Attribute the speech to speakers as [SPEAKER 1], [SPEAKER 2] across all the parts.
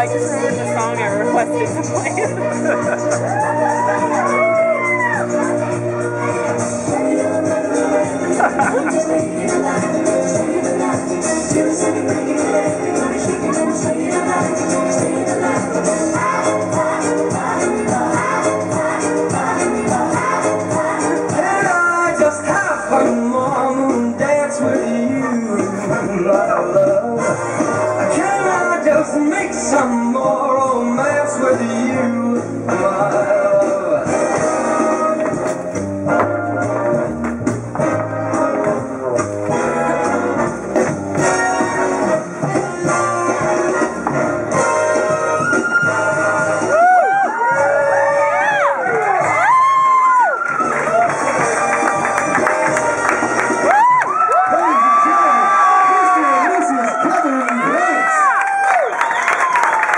[SPEAKER 1] like just ruined the song I requested to play.
[SPEAKER 2] One more moon dance with you, my love. Can I just make some more romance with you, my love?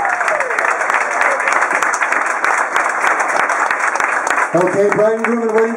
[SPEAKER 3] Okay, Brian Grooman waiting.